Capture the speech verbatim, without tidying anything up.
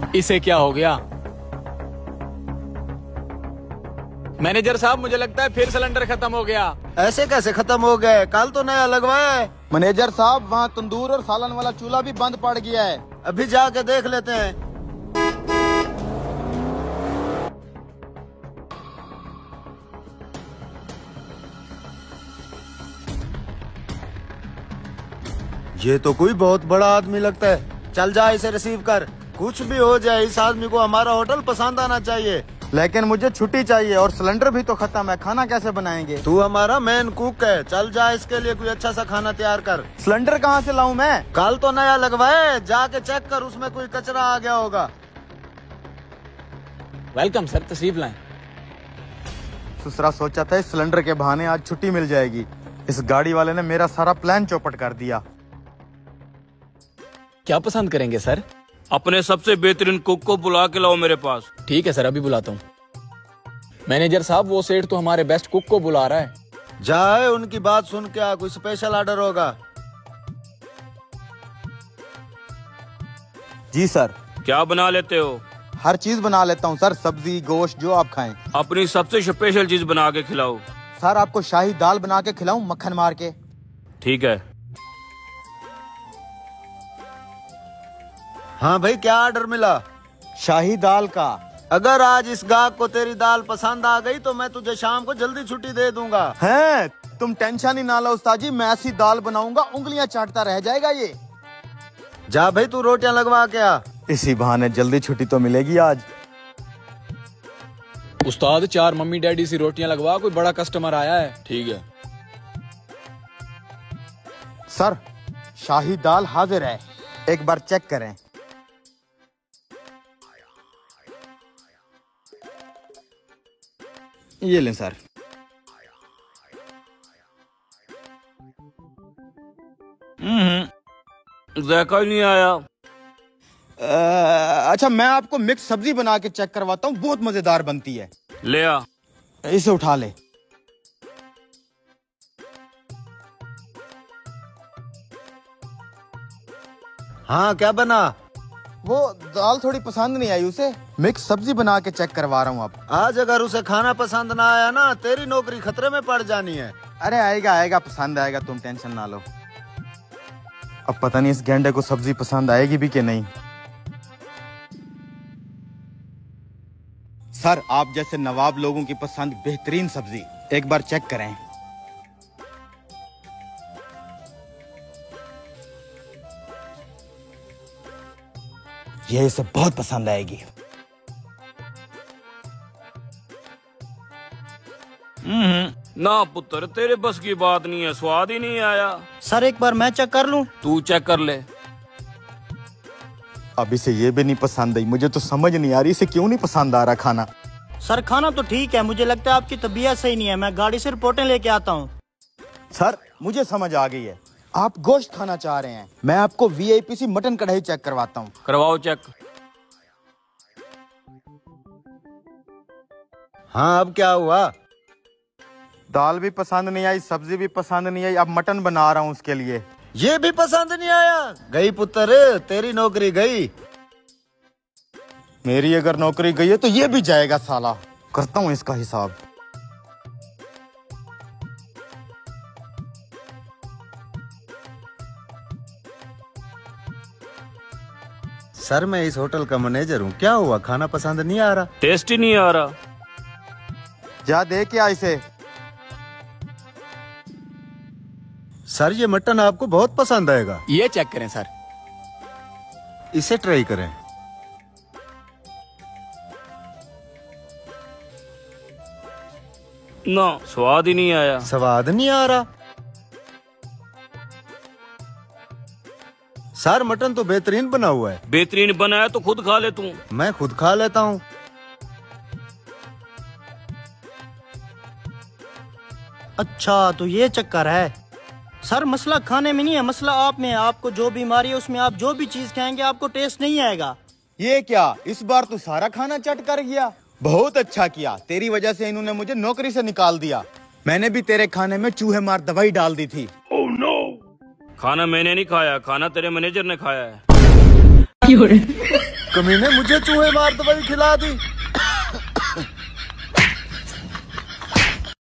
इसे क्या हो गया? मैनेजर साहब, मुझे लगता है फिर सिलेंडर खत्म हो गया। ऐसे कैसे खत्म हो गए? कल तो नया लगवाया है। मैनेजर साहब, वहाँ तंदूर और सालन वाला चूल्हा भी बंद पड़ गया है। अभी जाके देख लेते हैं। ये तो कोई बहुत बड़ा आदमी लगता है। चल जा, इसे रिसीव कर। कुछ भी हो जाए, इस आदमी को हमारा होटल पसंद आना चाहिए। लेकिन मुझे छुट्टी चाहिए और सिलेंडर भी तो खत्म है। खाना कैसे बनाएंगे? तू हमारा मेन कुक है। चल जा, इसके लिए कोई अच्छा सा खाना तैयार कर। सिलेंडर कहाँ से लाऊं मैं? कल तो नया लगवाए, जाके चेक कर, उसमें कोई कचरा आ गया होगा। वेलकम सर, तशरीफ लाएं। दूसरा सोचा था इस सिलेंडर के बहाने आज छुट्टी मिल जाएगी। इस गाड़ी वाले ने मेरा सारा प्लान चौपट कर दिया। क्या पसंद करेंगे सर? अपने सबसे बेहतरीन कुक को बुला के लाओ मेरे पास। ठीक है सर, अभी बुलाता हूँ। मैनेजर साहब, वो सेठ तो हमारे बेस्ट कुक को बुला रहा है। जाए, उनकी बात सुन के आ, कोई स्पेशल ऑर्डर होगा। जी सर। क्या बना लेते हो? हर चीज बना लेता हूँ सर, सब्जी गोश्त जो आप खाएं। अपनी सबसे स्पेशल चीज बना के खिलाओ। सर, आपको शाही दाल बना के खिलाऊं मक्खन मार के? ठीक है। हाँ भाई, क्या ऑर्डर मिला? शाही दाल का। अगर आज इस गाहक को तेरी दाल पसंद आ गई तो मैं तुझे शाम को जल्दी छुट्टी दे दूंगा। हैं? तुम टेंशन ही ना लो उस्ताद जी, मैं ऐसी दाल बनाऊंगा उंगलियां चाटता रह जाएगा ये। जा भाई, तू रोटियां लगवा के आ। इसी बहाने जल्दी छुट्टी तो मिलेगी आज। उस्ताद, चार मम्मी डैडी सी रोटियां लगवा, कोई बड़ा कस्टमर आया है। ठीक है सर, शाही दाल हाजिर है, एक बार चेक करें। ये लें सर। हम्म जायका ही नहीं आया। आ, अच्छा, मैं आपको मिक्स सब्जी बना के चेक करवाता हूँ, बहुत मजेदार बनती है। ले आ। इसे उठा ले। हाँ, क्या बना? वो दाल थोड़ी पसंद नहीं आई उसे, मिक्स सब्जी बना के चेक करवा रहा हूँ अब। आज अगर उसे खाना पसंद ना आया ना, तेरी नौकरी खतरे में पड़ जानी है। अरे आएगा आएगा, पसंद आएगा, तुम टेंशन ना लो। अब पता नहीं इस गेंडे को सब्जी पसंद आएगी भी कि नहीं। सर, आप जैसे नवाब लोगों की पसंद बेहतरीन सब्जी, एक बार चेक करें। ये इसे बहुत पसंद आएगी। हम्म ना पुत्र, तेरे बस की बात नहीं है, स्वाद ही नहीं आया। सर, एक बार मैं चेक कर लूं? तू चेक कर ले। अब इसे ये भी नहीं पसंद आई। मुझे तो समझ नहीं आ रही इसे क्यों नहीं पसंद आ रहा खाना। सर, खाना तो ठीक है, मुझे लगता है आपकी तबीयत सही नहीं है। मैं गाड़ी से रिपोर्टें लेके आता हूँ। सर, मुझे समझ आ गई है, आप गोश्त खाना चाह रहे हैं। मैं आपको वीआईपी सी मटन कढ़ाई चेक करवाता हूँ। करवाओ चेक। हाँ, अब क्या हुआ? दाल भी पसंद नहीं आई, सब्जी भी पसंद नहीं आई, अब मटन बना रहा हूँ उसके लिए। ये भी पसंद नहीं आया? गई पुत्र, तेरी नौकरी गई। मेरी अगर नौकरी गई है तो ये भी जाएगा साला। करता हूँ इसका हिसाब। सर, मैं इस होटल का मैनेजर हूँ। क्या हुआ, खाना पसंद नहीं आ रहा? टेस्ट ही नहीं आ रहा। जा दे क्या इसे। सर, ये मटन आपको बहुत पसंद आएगा। ये चेक करें सर। इसे ट्राई करें। ना, स्वाद ही नहीं आया। स्वाद नहीं आ रहा? सर, मटन तो बेहतरीन बना हुआ है। बेहतरीन बना है तो खुद खा ले तू। मैं खुद खा लेता हूँ। अच्छा, तो ये चक्कर है। सर, मसला खाने में नहीं है, मसला आप में है। आपको जो बीमारी है उसमें आप जो भी चीज खाएंगे आपको टेस्ट नहीं आएगा। ये क्या, इस बार तू सारा खाना चट कर गया। बहुत अच्छा किया, तेरी वजह से इन्होंने मुझे नौकरी से निकाल दिया। मैंने भी तेरे खाने में चूहे मार दवाई डाल दी थी। खाना मैंने नहीं खाया, खाना तेरे मैनेजर ने खाया है। कमीने मुझे चूहे मार दवाई खिला दी।